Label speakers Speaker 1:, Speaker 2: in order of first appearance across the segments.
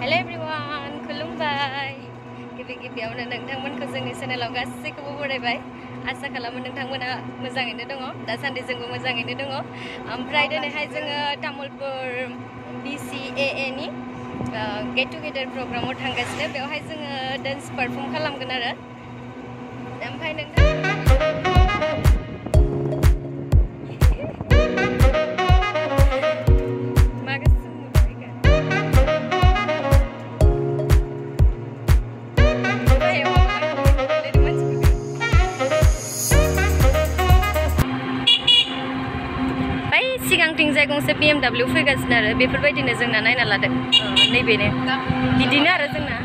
Speaker 1: Hello everyone, खुलुमबाय गिबियावनो नोंथांमोनखौ जोंनि चेनेलाव गासैखौबो बरायबाय आसा खालामो नोंथांमोना मोजाङैनो दङ दासान्दि जोंबो मोजाङैनो दङ ओमफ्राय दिनैहाय जोङो तामुलपुर BCAA नि गेट टुगेदार प्रग्रामाव थांगासिनो बेवहाय जोङो डान्स पारफर्म खालामगोन आरो ओमफ्राय नोंथां सिगांथिंजाय गंसे BMW फैगासिनो आरो बेफोरबायदिनो जोंना नायना लादों नैबेनो बिदिनो आरो जोंना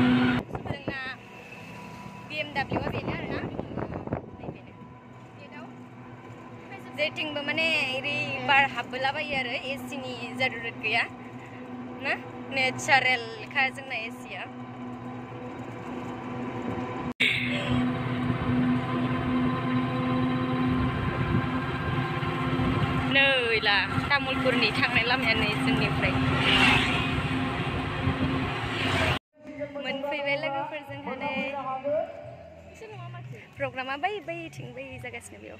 Speaker 1: BMW आ बेनो आरो ना नैबेनो गेटआव जेथिंबो माने ओरै बार हाबबोलाबायो आरो एसिनि जरुरत गैया ना नेचारेलखा जोंना एसिया नैला तामुलपुरनि थांनाय लामायानो जोंनिफ्राय मोनफैबाय लोगोफोरजोंहाय प्रग्रामा बैथिं जागासिनो बेयाव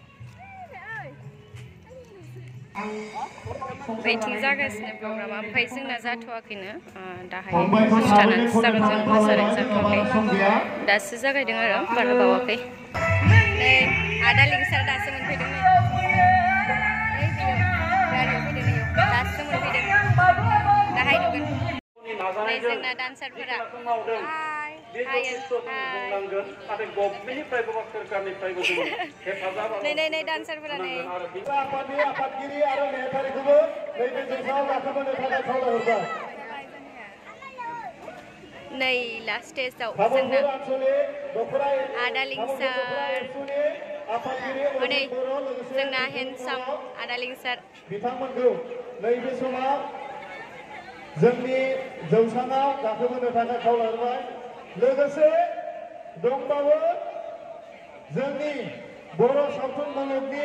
Speaker 1: बैथिं जागासिनो प्रग्रामा ओमफ्राय जोंना जाथ'वाखैनो दाहाय थानानैसो जागोन जों मोसानाय जाथ'वाखै दासो जागायदों आरो बारा बावाखै नै आदा लिंसार दासो मोनफैदों जोंना डान्सारफोरा नै डान्सारफोरा नै लास्ट स्टेजआव जोंना आदा लिंसार नै जोंना हेन्डसाम आदा लिंसार
Speaker 2: बिथांमोनखौ नैबे समाव जोंनि जौसाङाव गाखोबोनो थाखाय खावलायबाय लोगोसे दंबावो जोंनि बर' सावथुन मुलुगनि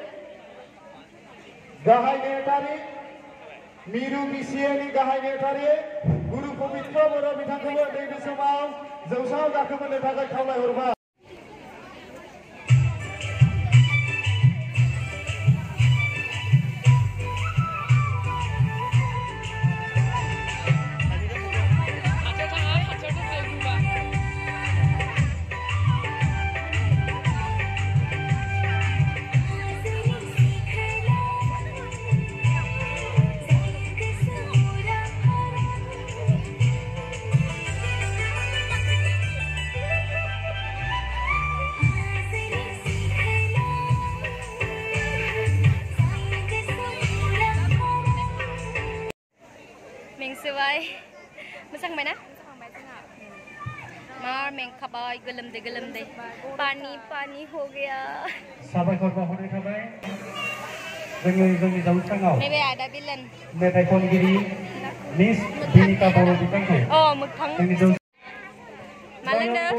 Speaker 2: गाहाय नेहाथारि मिरु BCAनि गाहाय नेहाथारि गुरु पबित्र बर' बिथांखौबो नैबे समाव जौसाङाव गाखोबोनो थाखाय खावलायहरबाय
Speaker 1: मेंसोबाय मोजां मोना मार मेंखाबाय गोलोमदै पानी हो गया
Speaker 2: साबायखर बावहरनाय थाबाय जोंनि जौसाङाव
Speaker 1: नैबे आदा बिलन
Speaker 2: मेथाइ खनगिरि मिस बिनिका बर' बिथांखौ
Speaker 1: मोगथां मा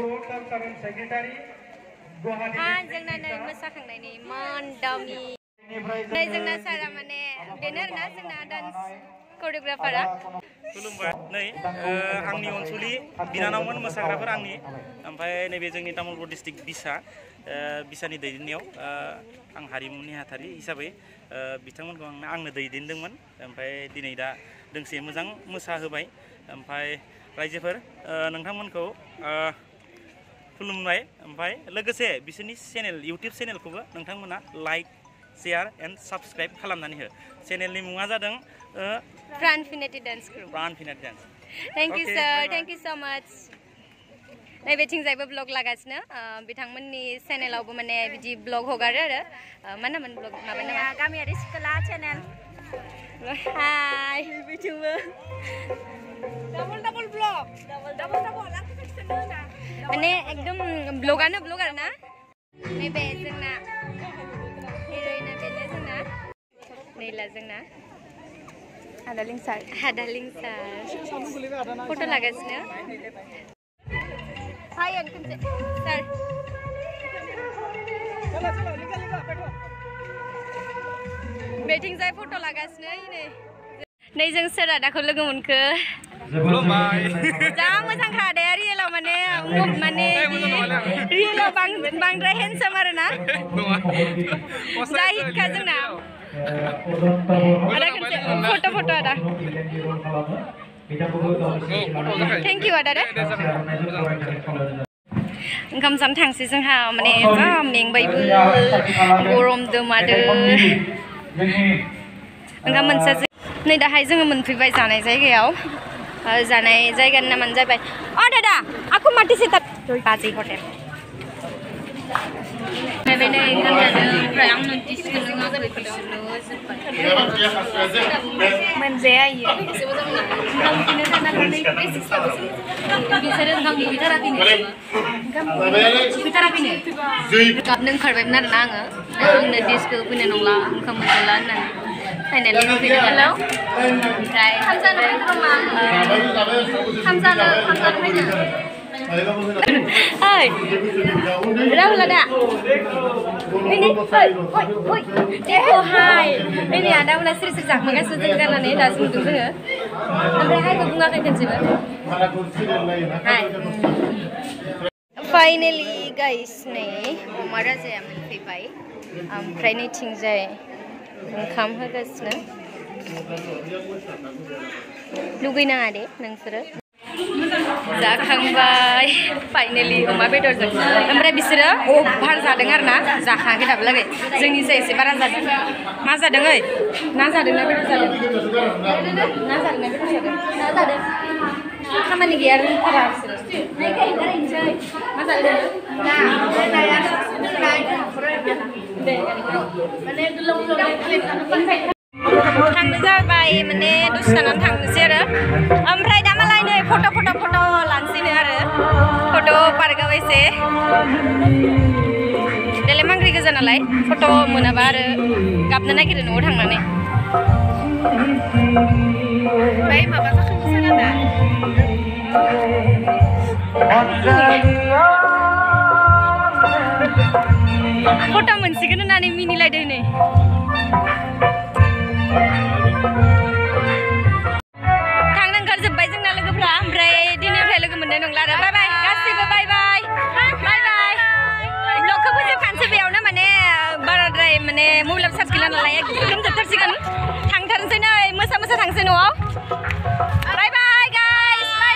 Speaker 1: लोंदों जोंना नै मोसाखांनायनि मान दामि नै जोंना सारा माने बेनो आरोना जोंना डान्स कोरियोग्राफारा
Speaker 3: खुलुमबाय नै आंनि अनसुलि बिनानावमोन मोसाग्राफोर आंनि ओमफ्राय नैबे जोंनि तामुलपुर डिस्ट्रिक्ट बिसानि दैदेननायाव आं हारिमु नेहाथारि हिसाबै बिथांमोनखौ आंनो दैदेनदोंमोन ओमफ्राय दिनै दा दोंसे मोजां मोसाहोबाय ओमफ्राय रायजोफोर नोंथांमोनखौ खुलुमबाय ओमफ्राय लोगोसे बिसोरनि चेनेल इउटुब चेनेलखौबो नोंथांमोना लाइक शेयार एन्ड साबस्क्राइब खालामनानै हो चेनेलनि मुङा जादों
Speaker 1: प्राणफिनेटि dance group thank you sir thank you so much नैबेथिंजायबो ब्लग लागासिनो बिथांमोननि चेनेलावबो माने बिदि ब्लग हगारो आरो मा नाममोन ब्लग माबा नामा गामियारि सिखोला चेनेल हाय बिथिंबो डाबल ब्लग माने एकदम ब्लगानो ब्लग आरो ना नैबे जोंना हिर'इना बेनो जोंना नैला जोंना आदा लिंसार फट' लागासिनो हाय खनसे सार बेथिंजाय फट' लागासिनो नै जों सोर आदाखौ लोगो मोनखो जा मोजां खादे रियेलाव माने रियेलाव बांद्राय हेन्डसाम आरो ना जा हिटखा जोंना आदा खनसे फट' आदा थेंक इउ आदा दे ओंखाम जानो थांसै जोंहा माने जा मेंबायबो गरमदो मादो ओंखाम मोनसे नै दाहाय जोङो मोनफैबाय जानाय जायगायाव जानाय जायगानि नामानो जाबाय अ दादा आखु माथि सेटार बाजै हटेल बेबायदिनो ओंखाम जादों ओमफ्राय आं नटिसखौ लोङाखै बिसोरनो मोनजाया इयो ओंखाम उखैनो थानानै बिसोरो ओंखाम उखैथाराखैनो गाबनो ओंखारबायमोन आरोना आङो आंनो डिसखौ होफैनाय नंला ओंखाम मोनजाला होननानै फाइनालि होफैदों आरो ओमफ्राय Ơi, đâu là đã? Đây này, ôi, đẹp cô hai. Đây nè, đâu là sih sejak makan sejak kan ane, dah semua tu juga. Ambil hai kau bunga kan coba. Hai. Finally, guys, nih, Umara saya mencobai. Try ni tinggal, kam hagas na. Lugu ina ada, nangsara. जाखांबाय finally अमा बेदरजों ओमफ्राय बिसोरो अभार जादों आरो ना जाखाङाखै दाबो लागै जोंनिसो एसे बारा जादों मा जादों ओइ ना जादों ना बेदर जादों ना जादों ना बेदर जादों ना जादों खामानि गैया रोंथारा बिसोरो मा जादों थांनो जाबाय माने दसे थानानै थांनोसै आरो ओमफ्राय दा मालाय नै फट' लानोसैनो आरो फट' पार्कआव एसे देलाय मांग्रि गोजा नालाय फट' मोनाबा आरो गाबनो नागिरो न'आव थांनानै ओमफ्राय माबा जाखांनोसै ना फट' मोनसिगोन होननानै मिनिलायदों नै थांनो ओंखारजोब्बाय जोंना लोगोफ्रा ओमफ्राय दिनैनिफ्राय लोगो मोननाय नंला आरो बाय बाय गासिबो बाय बाय ब्लगखौ फोजोबखानोसै बेयावनो माने बाराद्राय माने मबाइलाव चार्ज गैला नालाय एकदम जोबथारसिगोन थांथारनोसै नै मोसा थांसै न'आव bye bye guys bye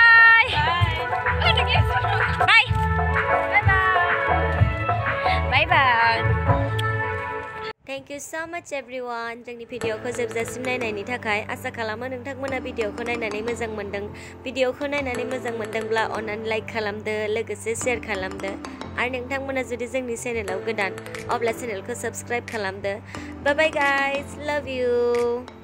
Speaker 1: bye Thank you so much everyone जोंनि भिडिअखौ जोबजासिम नायनायनि थाखाय आसा खालामो नोंथांमोना भिडिअखौ नायनानै मोजां मोनदों भिडिअखौ नायनानै मोजां मोनदोंब्ला अन्नानै लाइक खालामदो लोगोसे शेयार खालामदो आरो नोंथांमोना जुदि जोंनि चेनेलाव गोदान अब्ला चेनेलखौ साबस्क्राइब खालामदो bye bye guys love you